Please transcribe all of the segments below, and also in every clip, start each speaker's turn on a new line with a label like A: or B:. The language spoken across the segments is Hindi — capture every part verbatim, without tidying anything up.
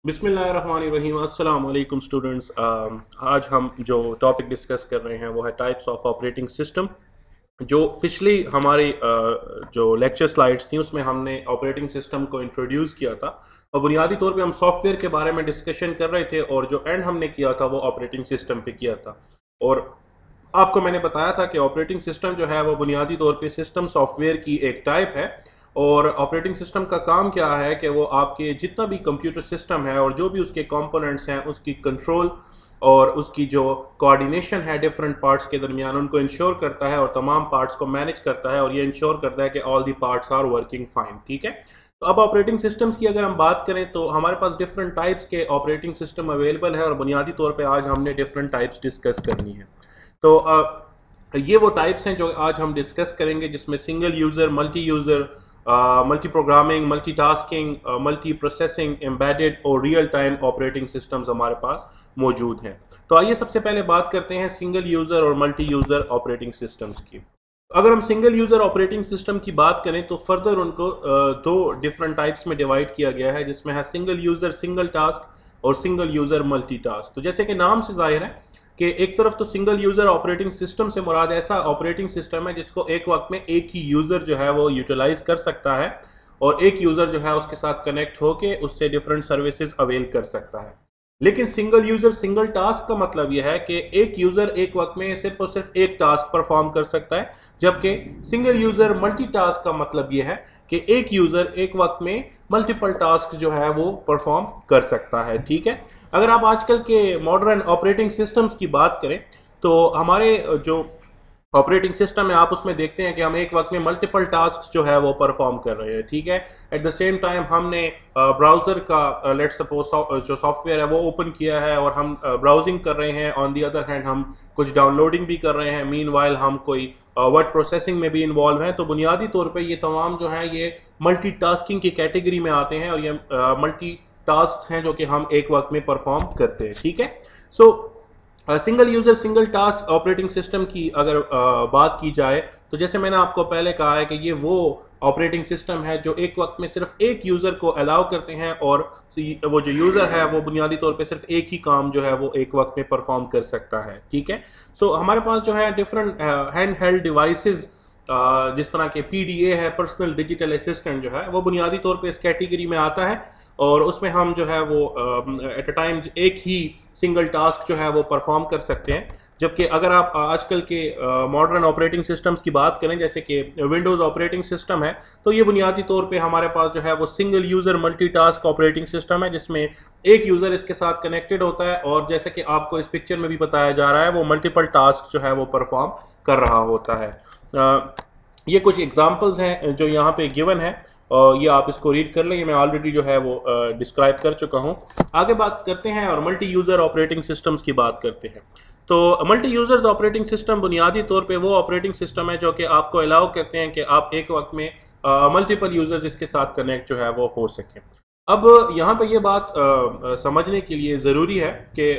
A: बिस्मिल्लाहिर्रहमानिर्रहीम। अस्सलाम वालेकुम स्टूडेंट्स। आज हम जो टॉपिक डिस्कस कर रहे हैं वो है टाइप्स ऑफ ऑपरेटिंग सिस्टम। जो पिछली हमारी uh, जो लेक्चर स्लाइड्स थी उसमें हमने ऑपरेटिंग सिस्टम को इंट्रोड्यूस किया था और बुनियादी तौर पे हम सॉफ्टवेयर के बारे में डिस्कशन कर रहे थे और जो एंड हमने किया था वो ऑपरेटिंग सिस्टम पे किया था। और आपको मैंने बताया था कि ऑपरेटिंग सिस्टम जो है वो बुनियादी तौर पे सिस्टम सॉफ्टवेयर की एक टाइप है और ऑपरेटिंग सिस्टम का काम क्या है कि वो आपके जितना भी कंप्यूटर सिस्टम है और जो भी उसके कंपोनेंट्स हैं उसकी कंट्रोल और उसकी जो कोऑर्डिनेशन है डिफरेंट पार्ट्स के दरमियान उनको इंश्योर करता है और तमाम पार्ट्स को मैनेज करता है और ये इंश्योर करता है कि all the parts are working fine. ठीक है, तो अब ऑपरेटिंग सिस्टम्स की अगर हम बात करें तो हमारे पास डिफरेंट टाइप्स के ऑपरेटिंग सिस्टम अवेलेबल है और बुनियादी तौर पर आज हमने डिफरेंट टाइप्स डिस्कस करनी है। तो uh, ये वो टाइप्स हैं जो आज हम डिस्कस करेंगे, जिसमें single user, multi user, multi programming, multi tasking, multi processing, embedded और रियल टाइम ऑपरेटिंग सिस्टम्स हमारे पास मौजूद हैं। तो आइए सबसे पहले बात करते हैं सिंगल यूज़र और मल्टी यूज़र ऑपरेटिंग सिस्टम्स की। अगर हम सिंगल यूज़र ऑपरेटिंग सिस्टम की बात करें तो फर्दर उनको uh, दो डिफरेंट टाइप्स में डिवाइड किया गया है, जिसमें है सिंगल यूज़र सिंगल टास्क और सिंगल यूज़र मल्टी टास्क। तो जैसे कि नाम से जाहिर है कि एक तरफ तो सिंगल यूज़र ऑपरेटिंग सिस्टम से मुराद ऐसा ऑपरेटिंग सिस्टम है जिसको एक वक्त में एक ही यूज़र जो है वो यूटिलाइज कर सकता है और एक यूज़र जो है उसके साथ कनेक्ट होके उससे डिफरेंट सर्विसेज अवेल कर सकता है। लेकिन सिंगल यूज़र सिंगल टास्क का मतलब यह है कि एक यूज़र एक वक्त में सिर्फ और सिर्फ एक टास्क परफॉर्म कर सकता है, जबकि सिंगल यूज़र मल्टी टास्क का मतलब यह है कि एक यूज़र एक वक्त में मल्टीपल टास्क जो है वो परफॉर्म कर सकता है। ठीक है, अगर आप आजकल के मॉडर्न ऑपरेटिंग सिस्टम्स की बात करें तो हमारे जो ऑपरेटिंग सिस्टम है आप उसमें देखते हैं कि हम एक वक्त में मल्टीपल टास्क जो है वो परफॉर्म कर रहे हैं। ठीक है, एट द सेम टाइम हमने ब्राउज़र का लेट सपोज जो सॉफ्टवेयर है वो ओपन किया है और हम ब्राउजिंग कर रहे हैं, ऑन दी अदर हैंड हम कुछ डाउनलोडिंग भी कर रहे हैं, मीन वाइल हम कोई वर्ड प्रोसेसिंग में भी इन्वॉल्व हैं। तो बुनियादी तौर पर ये तमाम जो हैं ये मल्टी टास्किंग की कैटेगरी में आते हैं और ये मल्टी टास्क हैं जो कि हम एक वक्त में परफॉर्म करते हैं। ठीक है, so single user single task operating system की अगर uh, बात की जाए तो जैसे मैंने आपको पहले कहा है कि ये वो ऑपरेटिंग सिस्टम है जो एक वक्त में सिर्फ एक यूज़र को अलाउ करते हैं और वो जो यूज़र है वो बुनियादी तौर पे सिर्फ एक ही काम जो है वो एक वक्त में परफॉर्म कर सकता है। ठीक है, सो so, हमारे पास जो है डिफरेंट हैंड हेल्ड डिवाइसेस जिस तरह के पी डी ए है, पर्सनल डिजिटल असिस्टेंट जो है वो बुनियादी तौर पर इस कैटेगरी में आता है और उसमें हम जो है वो एट अ टाइम एक ही सिंगल टास्क जो है वो परफॉर्म कर सकते हैं। जबकि अगर आप आजकल के मॉडर्न ऑपरेटिंग सिस्टम्स की बात करें जैसे कि विंडोज़ ऑपरेटिंग सिस्टम है तो ये बुनियादी तौर पे हमारे पास जो है वो single user multi task operating system है, जिसमें एक यूज़र इसके साथ कनेक्टेड होता है और जैसे कि आपको इस पिक्चर में भी बताया जा रहा है वो मल्टीपल टास्क जो है वो परफॉर्म कर रहा होता है। आ, ये कुछ एग्जाम्पल्स हैं जो यहाँ पे गिवन है और ये आप इसको रीड कर लें, ये मैं ऑलरेडी जो है वो डिस्क्राइब कर चुका हूँ। आगे बात करते हैं और मल्टी यूज़र ऑपरेटिंग सिस्टम्स की बात करते हैं। तो मल्टी यूज़र्स ऑपरेटिंग सिस्टम बुनियादी तौर पे वो ऑपरेटिंग सिस्टम है जो कि आपको अलाउ करते हैं कि आप एक वक्त में मल्टीपल यूज़र्स इसके साथ कनेक्ट जो है वो हो सकें। अब यहाँ पर ये बात आ, समझने के लिए ज़रूरी है कि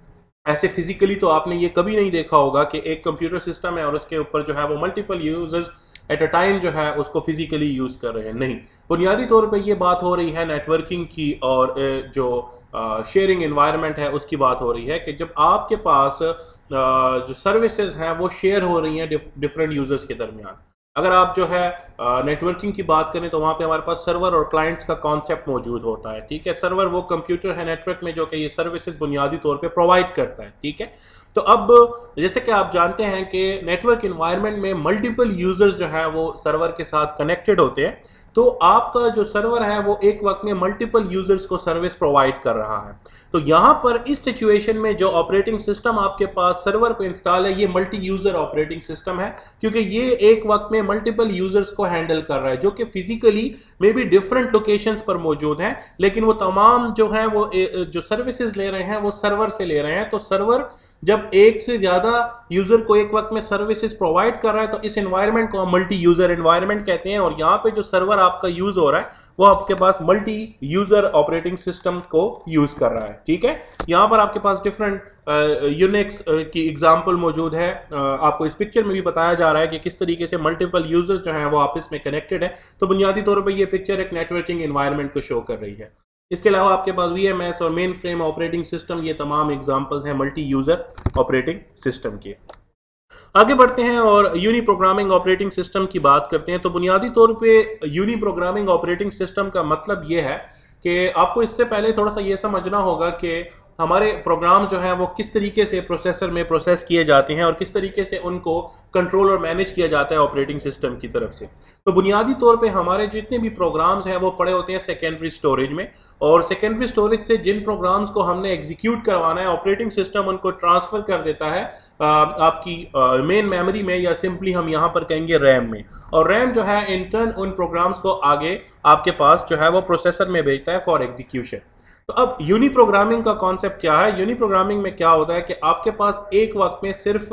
A: ऐसे फिजिकली तो आपने ये कभी नहीं देखा होगा कि एक कंप्यूटर सिस्टम है और उसके ऊपर जो है वो multiple users at a time जो है उसको फिजिकली यूज़ कर रहे हैं। नहीं, बुनियादी तौर पे ये बात हो रही है नेटवर्किंग की और जो शेयरिंग एनवायरनमेंट है उसकी बात हो रही है कि जब आपके पास जो सर्विसेज हैं वो शेयर हो रही हैं डिफरेंट यूज़र्स के दरमियान। अगर आप जो है नेटवर्किंग की बात करें तो वहाँ पे हमारे पास सर्वर और क्लाइंट्स का कॉन्सेप्ट मौजूद होता है। ठीक है, सर्वर वो कंप्यूटर है नेटवर्क में जो कि ये सर्विसेज बुनियादी तौर पे प्रोवाइड करता है। ठीक है, तो अब जैसे कि आप जानते हैं कि नेटवर्क एनवायरनमेंट में मल्टीपल यूजर्स जो है वो सर्वर के साथ कनेक्टेड होते हैं, तो आपका जो सर्वर है वो एक वक्त में मल्टीपल यूजर्स को सर्विस प्रोवाइड कर रहा है। तो यहाँ पर इस सिचुएशन में जो ऑपरेटिंग सिस्टम आपके पास सर्वर पे इंस्टॉल है ये मल्टी यूजर ऑपरेटिंग सिस्टम है, क्योंकि ये एक वक्त में मल्टीपल यूजर्स को हैंडल कर रहा है जो कि physically may be different locations पर मौजूद हैं, लेकिन वो तमाम जो है वो जो सर्विसेज ले रहे हैं वो सर्वर से ले रहे हैं। तो सर्वर जब एक से ज्यादा यूजर को एक वक्त में सर्विसेज प्रोवाइड कर रहा है तो इस एनवायरनमेंट को हम मल्टी यूजर एनवायरनमेंट कहते हैं। और यहाँ पे जो सर्वर आपका यूज हो रहा है वो आपके पास मल्टी यूजर ऑपरेटिंग सिस्टम को यूज कर रहा है। ठीक है, यहाँ पर आपके पास डिफरेंट यूनिक्स की एग्जांपल मौजूद है। uh, आपको इस पिक्चर में भी बताया जा रहा है कि किस तरीके से मल्टीपल यूजर्स जो हैं वो आपस में कनेक्टेड है। तो बुनियादी तौर पर ये पिक्चर एक नेटवर्किंग एनवायरनमेंट को शो कर रही है। इसके अलावा आपके पास वी एम एस और मेन फ्रेम ऑपरेटिंग सिस्टम, ये तमाम एग्जांपल्स हैं मल्टी यूजर ऑपरेटिंग सिस्टम के। आगे बढ़ते हैं और यूनी प्रोग्रामिंग ऑपरेटिंग सिस्टम की बात करते हैं। तो बुनियादी तौर पे यूनी प्रोग्रामिंग ऑपरेटिंग सिस्टम का मतलब ये है कि आपको इससे पहले थोड़ा सा ये समझना होगा कि हमारे प्रोग्राम जो हैं वो किस तरीके से प्रोसेसर में प्रोसेस किए जाते हैं और किस तरीके से उनको कंट्रोल और मैनेज किया जाता है ऑपरेटिंग सिस्टम की तरफ से। तो बुनियादी तौर पे हमारे जितने भी प्रोग्राम्स हैं वो पड़े होते हैं सेकेंडरी स्टोरेज में, और सेकेंडरी स्टोरेज से जिन प्रोग्राम्स को हमने एग्जीक्यूट करवाना है ऑपरेटिंग सिस्टम उनको ट्रांसफर कर देता है आ, आपकी मेन मेमोरी में, या सिंपली हम यहाँ पर कहेंगे रैम में। और रैम जो है इन टर्न उन प्रोग्राम्स को आगे आपके पास जो है वो प्रोसेसर में भेजता है फॉर एग्जीक्यूशन। तो अब यूनी प्रोग्रामिंग का कॉन्सेप्ट क्या है? यूनी प्रोग्रामिंग में क्या होता है कि आपके पास एक वक्त में सिर्फ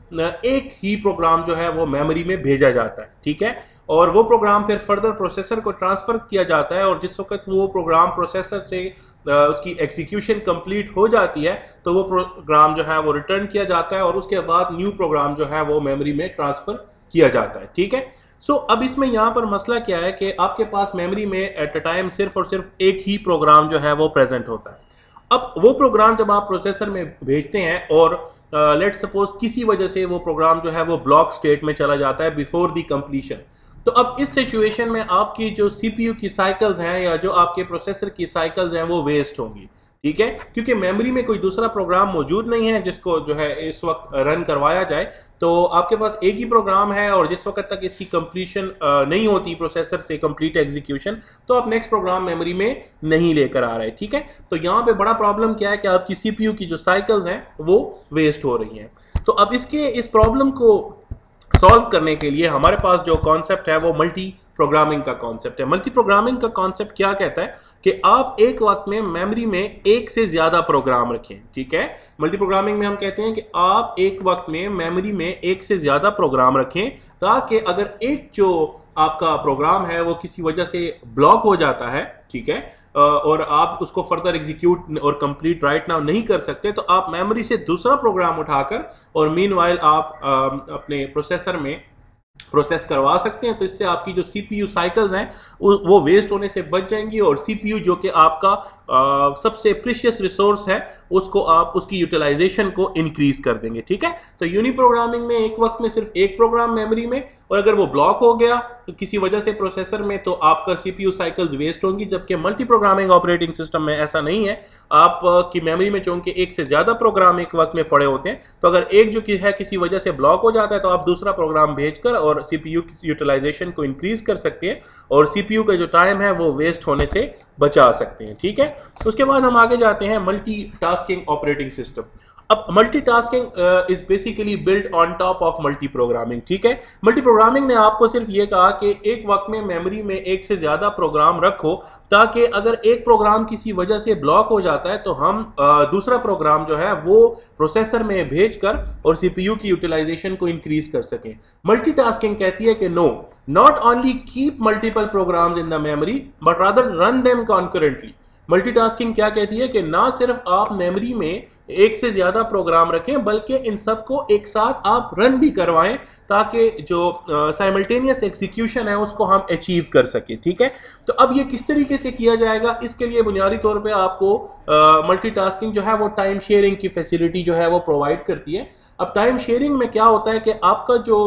A: एक ही प्रोग्राम जो है वो मेमोरी में भेजा जाता है, ठीक है, और वो प्रोग्राम फिर फर्दर प्रोसेसर को ट्रांसफर किया जाता है, और जिस वक्त वो प्रोग्राम प्रोसेसर से उसकी एग्जीक्यूशन कंप्लीट हो जाती है तो वो प्रोग्राम जो है वो रिटर्न किया जाता है, और उसके बाद न्यू प्रोग्राम जो है वो मेमोरी में ट्रांसफर किया जाता है, ठीक है। सो so, अब इसमें यहाँ पर मसला क्या है कि आपके पास मेमोरी में एट अ टाइम सिर्फ और सिर्फ एक ही प्रोग्राम जो है वो प्रेजेंट होता है। अब वो प्रोग्राम जब आप प्रोसेसर में भेजते हैं और लेट्स सपोज किसी वजह से वो प्रोग्राम जो है वो ब्लॉक स्टेट में चला जाता है बिफोर द कंप्लीशन, तो अब इस सिचुएशन में आपकी जो सीपीयू की साइकिल्स हैं या जो आपके प्रोसेसर की साइकिल्स हैं वो वेस्ट होंगी, ठीक है, क्योंकि मेमोरी में कोई दूसरा प्रोग्राम मौजूद नहीं है जिसको जो है इस वक्त रन करवाया जाए। तो आपके पास एक ही प्रोग्राम है और जिस वक्त तक इसकी कंप्लीशन नहीं होती प्रोसेसर से कंप्लीट एग्जीक्यूशन, तो आप नेक्स्ट प्रोग्राम मेमोरी में नहीं लेकर आ रहे, ठीक है। तो यहाँ पे बड़ा प्रॉब्लम क्या है कि आपकी सीपीयू की जो साइकिल्स हैं वो वेस्ट हो रही हैं। तो अब इसके इस प्रॉब्लम को सॉल्व करने के लिए हमारे पास जो कॉन्सेप्ट है वो मल्टी प्रोग्रामिंग का कॉन्सेप्ट है। मल्टी प्रोग्रामिंग का कॉन्सेप्ट क्या कहता है कि आप एक वक्त में मेमोरी में एक से ज्यादा प्रोग्राम रखें, ठीक है। मल्टी प्रोग्रामिंग में हम कहते हैं कि आप एक वक्त में मेमोरी में एक से ज्यादा प्रोग्राम रखें, ताकि अगर एक जो आपका प्रोग्राम है वो किसी वजह से ब्लॉक हो जाता है, ठीक है, और आप उसको फर्दर एग्जीक्यूट और कंप्लीट राइट नाउ नहीं कर सकते, तो आप मेमोरी से दूसरा प्रोग्राम उठाकर और मीनवाइल आप अपने प्रोसेसर में प्रोसेस करवा सकते हैं। तो इससे आपकी जो सीपीयू साइकिल्स हैं वो वेस्ट होने से बच जाएंगी, और सीपीयू जो कि आपका आ, सबसे प्रीशियस रिसोर्स है उसको आप उसकी यूटिलाइजेशन को इंक्रीज कर देंगे, ठीक है। तो यूनी प्रोग्रामिंग में एक वक्त में सिर्फ एक प्रोग्राम मेमोरी में, और अगर वो ब्लॉक हो गया तो किसी वजह से प्रोसेसर में, तो आपका सीपीयू साइकिल्स वेस्ट होंगी। जबकि मल्टी प्रोग्रामिंग ऑपरेटिंग सिस्टम में ऐसा नहीं है, आप की मेमोरी में चूंकि एक से ज्यादा प्रोग्राम एक वक्त में पड़े होते हैं, तो अगर एक जो कि है किसी वजह से ब्लॉक हो जाता है तो आप दूसरा प्रोग्राम भेजकर और सीपीयू की यूटिलाइजेशन को इंक्रीज कर सकते हैं, और सीपीयू का जो टाइम है वो वेस्ट होने से बचा सकते हैं, ठीक है। उसके बाद हम आगे जाते हैं मल्टी टास्किंग ऑपरेटिंग सिस्टम। अब multitasking is basically build on top of multi programming, ठीक है। मल्टी प्रोग्रामिंग ने आपको सिर्फ ये कहा कि एक वक्त में मेमोरी में एक से ज्यादा प्रोग्राम रखो, ताकि अगर एक प्रोग्राम किसी वजह से ब्लॉक हो जाता है तो हम uh, दूसरा प्रोग्राम जो है वो प्रोसेसर में भेजकर और सीपीयू की यूटिलाइजेशन को इंक्रीज कर सकें। मल्टीटास्किंग कहती है कि no, not only keep multiple programs in the memory but rather run them concurrently. Multitasking क्या कहती है कि ना सिर्फ आप मेमोरी में एक से ज्यादा प्रोग्राम रखें, बल्कि इन सबको एक साथ आप रन भी करवाएं, ताकि जो साइमल्टेनियस एग्जीक्यूशन है उसको हम अचीव कर सकें, ठीक है। तो अब ये किस तरीके से किया जाएगा, इसके लिए बुनियादी तौर पे आपको मल्टीटास्किंग जो है वो टाइम शेयरिंग की फैसिलिटी जो है वो प्रोवाइड करती है। अब टाइम शेयरिंग में क्या होता है कि आपका जो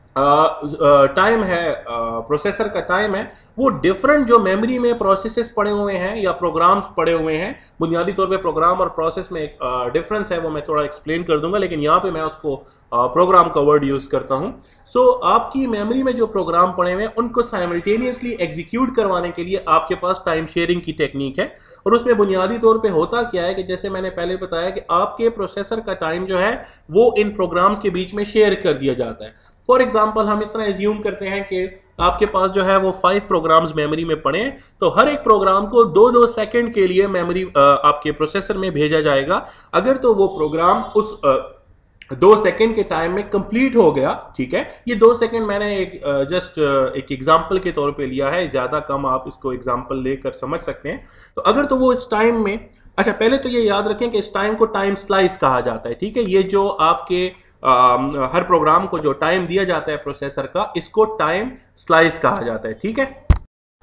A: टाइम है, प्रोसेसर का टाइम है, वो डिफरेंट जो मेमोरी में प्रोसेसेस पड़े हुए हैं या प्रोग्राम्स पड़े हुए हैं, बुनियादी तौर पे प्रोग्राम और प्रोसेस में एक डिफरेंस है, वो मैं थोड़ा एक्सप्लेन कर दूंगा, लेकिन यहाँ पे मैं उसको प्रोग्राम का वर्ड यूज करता हूँ। सो so, आपकी मेमोरी में जो प्रोग्राम पड़े हुए हैं उनको साइमल्टेनियसली एग्जीक्यूट करवाने के लिए आपके पास टाइम शेयरिंग की टेक्निक है, और उसमें बुनियादी तौर पे होता क्या है कि जैसे मैंने पहले बताया कि आपके प्रोसेसर का टाइम जो है वो इन प्रोग्राम्स के बीच में शेयर कर दिया जाता है। फॉर एग्जाम्पल हम इस तरह एज्यूम करते हैं कि आपके पास जो है वो फाइव प्रोग्राम्स मेमोरी में पड़े हैं, तो हर एक प्रोग्राम को दो दो सेकंड के लिए मेमोरी आपके प्रोसेसर में भेजा जाएगा। अगर तो वो प्रोग्राम उस आ, दो सेकंड के टाइम में कंप्लीट हो गया, ठीक है, ये दो सेकंड मैंने एक जस्ट एक एग्जांपल के तौर पे लिया है, ज्यादा कम आप इसको एग्जांपल लेकर समझ सकते हैं। तो अगर तो वो इस टाइम में, अच्छा पहले तो ये याद रखें कि इस टाइम को टाइम स्लाइस कहा जाता है, ठीक है। ये जो आपके आ, हर प्रोग्राम को जो टाइम दिया जाता है प्रोसेसर का, इसको टाइम स्लाइस कहा जाता है, ठीक है।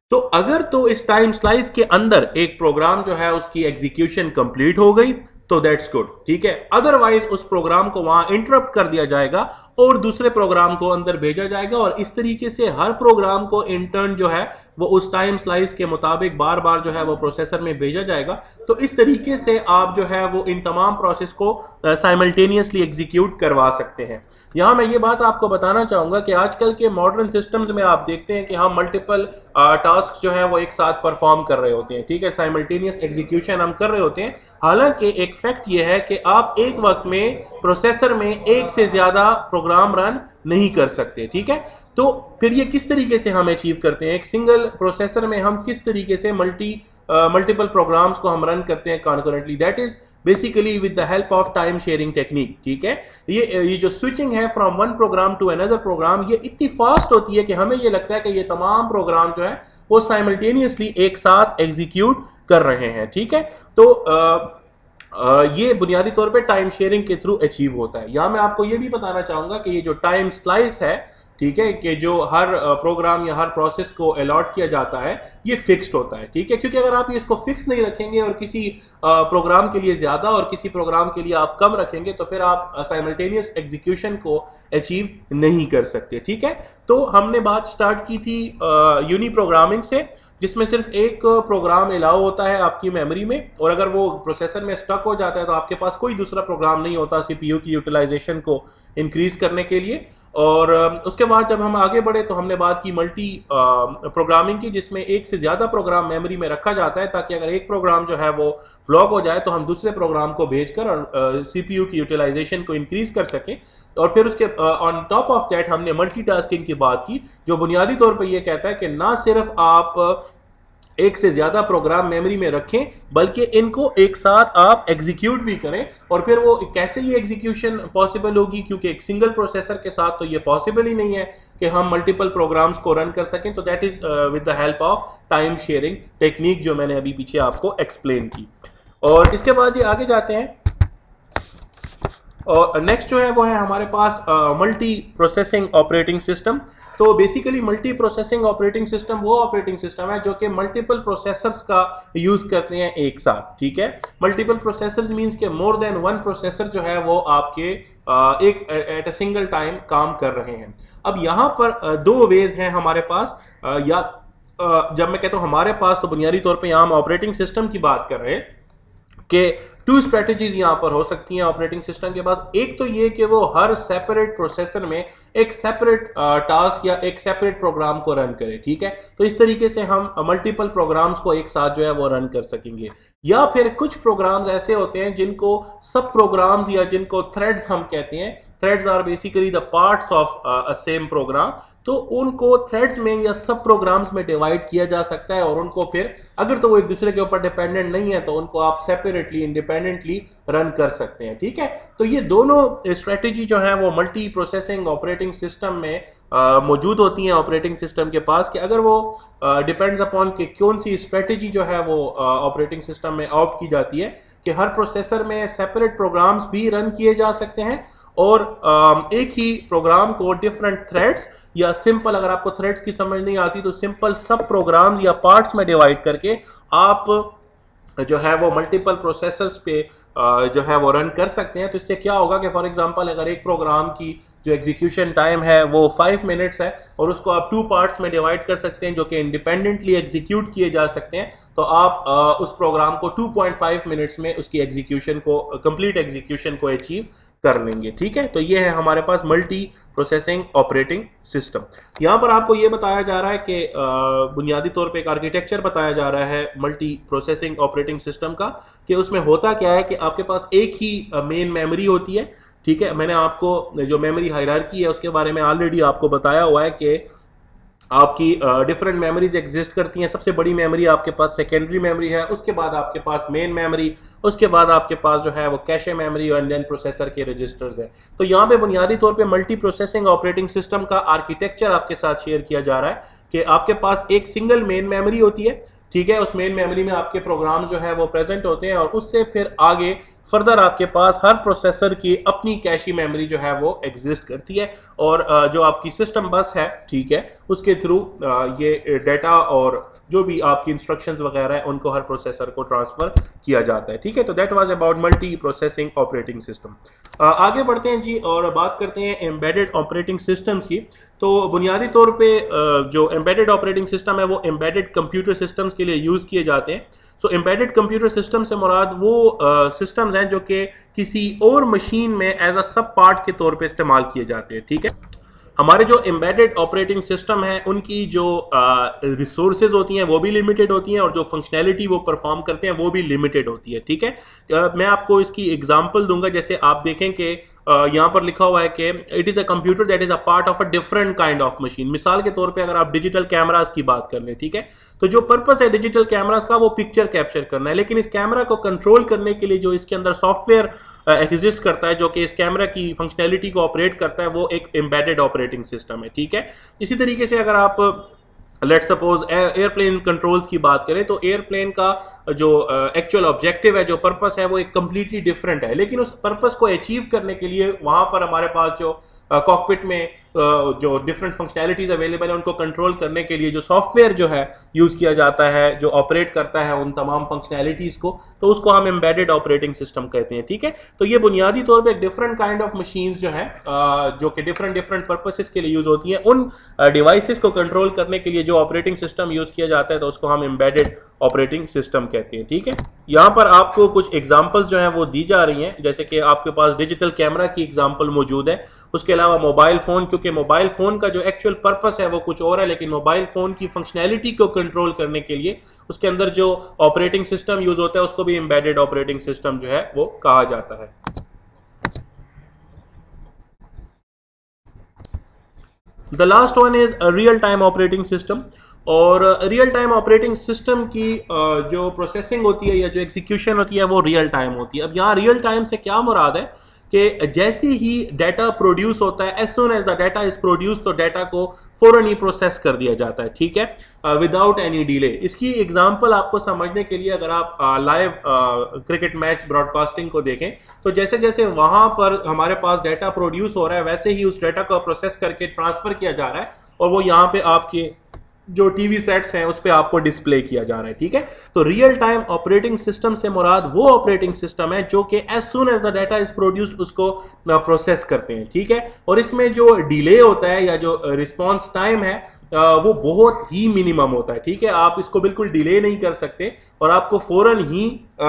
A: तो अगर तो इस टाइम स्लाइस के अंदर एक प्रोग्राम जो है उसकी एग्जीक्यूशन कंप्लीट हो गई तो दैट्स गुड, ठीक है। अदरवाइज उस प्रोग्राम को वहां इंटरप्ट कर दिया जाएगा और दूसरे प्रोग्राम को अंदर भेजा जाएगा, और इस तरीके से हर प्रोग्राम को इंटर्न जो है वो उस टाइम स्लाइस के मुताबिक बार बार जो है वो प्रोसेसर में भेजा जाएगा। तो इस तरीके से आप जो है वो इन तमाम प्रोसेस को साइमल्टेनियसली एग्जीक्यूट करवा सकते हैं। यहाँ मैं ये बात आपको बताना चाहूंगा कि आजकल के मॉडर्न सिस्टम्स में आप देखते हैं कि हम मल्टीपल टास्क जो है वो एक साथ परफॉर्म कर रहे होते हैं, ठीक है, साइमल्टेनियस एग्जीक्यूशन हम कर रहे होते हैं। हालांकि एक फैक्ट ये है कि आप एक वक्त में प्रोसेसर में एक से ज्यादा प्रोग्राम रन नहीं कर सकते, ठीक है। तो फिर ये किस तरीके से हम अचीव करते हैं, एक सिंगल प्रोसेसर में हम किस तरीके से मल्टी मल्टीपल प्रोग्राम्स को हम रन करते हैं concurrently, that is basically with the help of time sharing technique, ठीक है। ये ये जो स्विचिंग है from one program to another program, ये इतनी फास्ट होती है कि हमें ये लगता है कि ये तमाम प्रोग्राम जो है वो साइमल्टेनियसली एक साथ एग्जीक्यूट कर रहे हैं, ठीक है। तो आ, आ, ये बुनियादी तौर पे टाइम शेयरिंग के थ्रू अचीव होता है। यहाँ मैं आपको ये भी बताना चाहूंगा कि ये जो टाइम स्लाइस है, ठीक है, कि जो हर प्रोग्राम या हर प्रोसेस को अलॉट किया जाता है ये फिक्स्ड होता है, ठीक है, क्योंकि अगर आप इसको फिक्स नहीं रखेंगे और किसी प्रोग्राम के लिए ज्यादा और किसी प्रोग्राम के लिए आप कम रखेंगे तो फिर आप साइमल्टेनियस एग्जीक्यूशन को अचीव नहीं कर सकते, ठीक है। तो हमने बात स्टार्ट की थी यूनी प्रोग्रामिंग से, जिसमें सिर्फ एक प्रोग्राम अलाउ होता है आपकी मेमोरी में, और अगर वो प्रोसेसर में स्टक हो जाता है तो आपके पास कोई दूसरा प्रोग्राम नहीं होता सीपीयू की यूटिलाइजेशन को इंक्रीज करने के लिए। और उसके बाद जब हम आगे बढ़े तो हमने बात की मल्टी प्रोग्रामिंग की, जिसमें एक से ज्यादा प्रोग्राम मेमोरी में रखा जाता है ताकि अगर एक प्रोग्राम जो है वो ब्लॉक हो जाए तो हम दूसरे प्रोग्राम को भेजकर और सीपीयू की यूटिलाइजेशन को इंक्रीज कर सकें। और फिर उसके ऑन टॉप ऑफ दैट हमने मल्टीटास्किंग की बात की, जो बुनियादी तौर पर यह कहता है कि ना सिर्फ आप एक से ज्यादा प्रोग्राम मेमोरी में रखें बल्कि इनको एक साथ आप एग्जीक्यूट भी करें। और फिर वो कैसे ये एग्जीक्यूशन पॉसिबल होगी, क्योंकि एक सिंगल प्रोसेसर के साथ तो ये पॉसिबल ही नहीं है कि हम मल्टीपल प्रोग्राम्स को रन कर सकें। तो that is with the help of time sharing technique, जो मैंने अभी पीछे आपको एक्सप्लेन की। और इसके बाद ये आगे जाते हैं, और नेक्स्ट जो है वो है हमारे पास मल्टी प्रोसेसिंग ऑपरेटिंग सिस्टम। तो basically multi processing operating system वो ऑपरेटिंग सिस्टम है जो कि मल्टीपल प्रोसेसर्स का यूज करते हैं एक साथ, ठीक है। मल्टीपल प्रोसेसर्स मींस के मोर देन वन प्रोसेसर जो है वो आपके एक एट अ सिंगल टाइम काम कर रहे हैं। अब यहाँ पर दो वेज हैं हमारे पास, या जब मैं कहता हूँ हमारे पास तो बुनियादी तौर पर यहाँ हम ऑपरेटिंग सिस्टम की बात कर रहे हैं कि टू स्ट्रेटजीज यहाँ पर हो सकती हैं ऑपरेटिंग सिस्टम के पास। एक तो ये कि वो हर सेपरेट प्रोसेसर में एक सेपरेट टास्क या एक सेपरेट प्रोग्राम को रन करे, ठीक है। तो इस तरीके से हम मल्टीपल प्रोग्राम्स को एक साथ जो है वो रन कर सकेंगे। या फिर कुछ प्रोग्राम्स ऐसे होते हैं जिनको सब प्रोग्राम्स या जिनको थ्रेड्स हम कहते हैं, threads are basically the parts of a same program, तो उनको थ्रेड्स में या सब प्रोग्राम्स में डिवाइड किया जा सकता है। और उनको फिर अगर तो वो एक दूसरे के ऊपर डिपेंडेंट नहीं है तो उनको आप सेपरेटली इंडिपेंडेंटली रन कर सकते हैं, ठीक है। तो ये दोनों स्ट्रेटेजी जो है वो मल्टी प्रोसेसिंग ऑपरेटिंग सिस्टम में uh, मौजूद होती हैं ऑपरेटिंग सिस्टम के पास, कि अगर वो डिपेंड्स अपॉन कि कौन सी स्ट्रेटेजी जो है वो ऑपरेटिंग uh, सिस्टम में ऑप्ट की जाती है, कि हर प्रोसेसर में सेपरेट प्रोग्राम्स भी रन किए जा सकते हैं और uh, एक ही प्रोग्राम को डिफरेंट थ्रेड्स या सिंपल, अगर आपको थ्रेड्स की समझ नहीं आती तो सिंपल सब प्रोग्राम्स या पार्ट्स में डिवाइड करके आप जो है वो मल्टीपल प्रोसेसर्स पे जो है वो रन कर सकते हैं। तो इससे क्या होगा कि फॉर एग्जांपल अगर एक प्रोग्राम की जो एग्जीक्यूशन टाइम है वो फाइव मिनट्स है और उसको आप टू पार्ट्स में डिवाइड कर सकते हैं जो कि इंडिपेंडेंटली एग्जीक्यूट किए जा सकते हैं, तो आप उस प्रोग्राम को टू पॉइंट फाइव मिनट्स में उसकी एग्जीक्यूशन को कंप्लीट एग्जीक्यूशन को अचीव कर लेंगे, ठीक है। तो ये है हमारे पास मल्टी प्रोसेसिंग ऑपरेटिंग सिस्टम। यहाँ पर आपको ये बताया जा रहा है कि बुनियादी तौर पे एक आर्किटेक्चर बताया जा रहा है मल्टी प्रोसेसिंग ऑपरेटिंग सिस्टम का, कि उसमें होता क्या है कि आपके पास एक ही मेन मेमोरी होती है, ठीक है। मैंने आपको जो मेमोरी हायरार्की है उसके बारे में ऑलरेडी आपको बताया हुआ है कि आपकी डिफरेंट मेमोरीज एग्जिस्ट करती हैं। सबसे बड़ी मेमोरी आपके पास सेकेंडरी मेमोरी है, उसके बाद आपके पास मेन मेमोरी, उसके बाद आपके पास जो है वो कैशे मेमोरी और देन प्रोसेसर के रजिस्टर्स हैं। तो यहाँ पे बुनियादी तौर पे मल्टी प्रोसेसिंग ऑपरेटिंग सिस्टम का आर्किटेक्चर आपके साथ शेयर किया जा रहा है कि आपके पास एक सिंगल मेन मेमोरी होती है, ठीक है। उस मेन मेमोरी में आपके प्रोग्राम जो है वो प्रेजेंट होते हैं और उससे फिर आगे फर्दर आपके पास हर प्रोसेसर की अपनी कैशी मेमोरी जो है वो एग्जिस्ट करती है और जो आपकी सिस्टम बस है, ठीक है, उसके थ्रू ये डाटा और जो भी आपकी इंस्ट्रक्शंस वगैरह है उनको हर प्रोसेसर को ट्रांसफर किया जाता है, ठीक है। तो that was about multi processing operating system. आगे बढ़ते हैं जी और बात करते हैं एम्बेडेड ऑपरेटिंग सिस्टम्स की। तो बुनियादी तौर पे जो एम्बेडेड ऑपरेटिंग सिस्टम है वो एम्बेडेड कंप्यूटर सिस्टम्स के लिए यूज़ किए जाते हैं। सो एम्बेडेड कंप्यूटर सिस्टम से मुराद वो सिस्टम्स हैं जो कि किसी और मशीन में एज अ सब पार्ट के तौर पे इस्तेमाल किए जाते हैं, ठीक है। हमारे जो एम्बेडेड ऑपरेटिंग सिस्टम है उनकी जो रिसोर्सेज होती हैं वो भी लिमिटेड होती हैं और जो फंक्शनैलिटी वो परफॉर्म करते हैं वो भी लिमिटेड होती है, ठीक है। uh, मैं आपको इसकी एग्जांपल दूंगा। जैसे आप देखें कि uh, यहाँ पर लिखा हुआ है कि it is a computer that is a part of a different kind of machine. मिसाल के तौर पे अगर आप डिजिटल कैमरास की बात कर लें, ठीक है, तो जो पर्पस है डिजिटल कैमरास का वो पिक्चर कैप्चर करना है, लेकिन इस कैमरा को कंट्रोल करने के लिए जो इसके अंदर सॉफ्टवेयर एग्जिस्ट करता है जो कि इस कैमरा की फंक्शनैलिटी को ऑपरेट करता है वो एक एम्बेडेड ऑपरेटिंग सिस्टम है, ठीक है। इसी तरीके से अगर आप लेट सपोज एयरप्लेन कंट्रोल्स की बात करें तो एयरप्लेन का जो एक्चुअल uh, ऑब्जेक्टिव है, जो पर्पस है, वो एक कंप्लीटली डिफरेंट है, लेकिन उस पर्पस को अचीव करने के लिए वहां पर हमारे पास जो कॉकपिट uh, में uh, जो डिफरेंट फंक्शनैलिटीज अवेलेबल है उनको कंट्रोल करने के लिए जो सॉफ्टवेयर जो है यूज किया जाता है, जो ऑपरेट करता है उन तमाम फंक्शनैलिटीज को, तो उसको हम एम्बेडेड ऑपरेटिंग सिस्टम कहते हैं, ठीक है। तो ये बुनियादी तौर पे एक डिफरेंट काइंड ऑफ मशीन्स जो है uh, जो कि डिफरेंट डिफरेंट पर्पसेस के लिए यूज होती हैं, उन डिवाइसेस uh, को कंट्रोल करने के लिए जो ऑपरेटिंग सिस्टम यूज किया जाता है तो उसको हम एम्बेडेड ऑपरेटिंग सिस्टम कहते हैं, ठीक है। यहाँ पर आपको कुछ एग्जांपल्स जो हैं वो दी जा रही हैं, जैसे कि आपके पास डिजिटल कैमरा की एग्जांपल मौजूद है, उसके अलावा मोबाइल फोन, क्योंकि मोबाइल फोन का जो एक्चुअल पर्पस है वो कुछ और है, लेकिन मोबाइल फोन की फंक्शनैलिटी को कंट्रोल करने के लिए उसके अंदर जो ऑपरेटिंग सिस्टम यूज होता है उसको भी एम्बेडेड ऑपरेटिंग सिस्टम जो है वो कहा जाता है। The last one is real time operating system. और रियल टाइम ऑपरेटिंग सिस्टम की जो प्रोसेसिंग होती है या जो एग्जीक्यूशन होती है वो रियल टाइम होती है। अब यहाँ रियल टाइम से क्या मुराद है कि जैसे ही डाटा प्रोड्यूस होता है, as soon as the data is produce, तो डाटा को फौरन ही प्रोसेस कर दिया जाता है, ठीक है, विदाउट एनी डिले। इसकी एग्जांपल आपको समझने के लिए अगर आप लाइव क्रिकेट मैच ब्रॉडकास्टिंग को देखें तो जैसे जैसे वहां पर हमारे पास डाटा प्रोड्यूस हो रहा है वैसे ही उस डाटा को प्रोसेस करके ट्रांसफर किया जा रहा है और वो यहाँ पे आपके जो टीवी सेट्स हैं उस पर आपको डिस्प्ले किया जा रहा है, ठीक है। तो रियल टाइम ऑपरेटिंग सिस्टम से मुराद वो ऑपरेटिंग सिस्टम है जो कि as soon as the data is produced उसको प्रोसेस करते हैं, ठीक है। और इसमें जो डिले होता है या जो रिस्पॉन्स टाइम है वो बहुत ही मिनिमम होता है, ठीक है। आप इसको बिल्कुल डिले नहीं कर सकते और आपको फौरन ही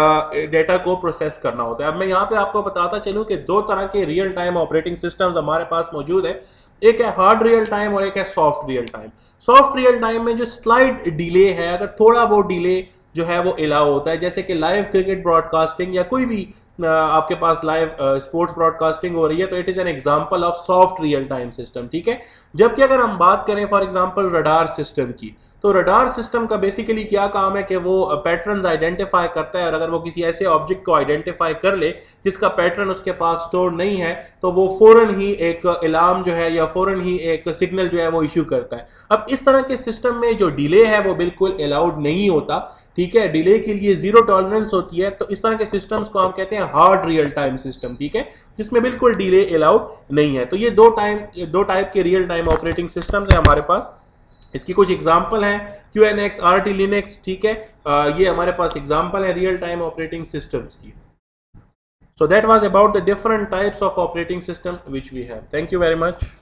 A: डाटा को प्रोसेस करना होता है। अब मैं यहाँ पे आपको बताता चलूँ कि दो तरह के रियल टाइम ऑपरेटिंग सिस्टम्स हमारे पास मौजूद है, एक है हार्ड रियल टाइम और एक है soft real time. Soft real time में जो स्लाइड डिले है, अगर थोड़ा बहुत डिले जो है वो अलाउ होता है, जैसे कि लाइव क्रिकेट ब्रॉडकास्टिंग या कोई भी आपके पास लाइव स्पोर्ट्स ब्रॉडकास्टिंग हो रही है, तो it is an example of soft real time system, ठीक है। जबकि अगर हम बात करें फॉर एग्जांपल रडार सिस्टम की, तो रडार सिस्टम का बेसिकली क्या काम है कि वो पैटर्न्स आइडेंटिफाई करता है और अगर वो किसी ऐसे ऑब्जेक्ट को आइडेंटिफाई कर ले जिसका पैटर्न उसके पास स्टोर नहीं है तो वो फौरन ही एक अलार्म जो है या फौरन ही एक सिग्नल जो है वो इशू करता है। अब इस तरह के सिस्टम में जो डिले है वो बिल्कुल अलाउड नहीं होता, ठीक है, डिले के लिए जीरो टॉलरेंस होती है। तो इस तरह के सिस्टम्स को हम कहते हैं हार्ड रियल टाइम सिस्टम, ठीक है, जिसमें बिल्कुल डिले अलाउड नहीं है। तो ये दो टाइम दो टाइप के रियल टाइम ऑपरेटिंग सिस्टम्स है हमारे पास। इसकी कुछ एग्जांपल हैं Q N X, R T Linux, ठीक है, आ, ये हमारे पास एग्जांपल है रियल टाइम ऑपरेटिंग सिस्टम्स की। So that was about the different types of operating system which we have. Thank you very much.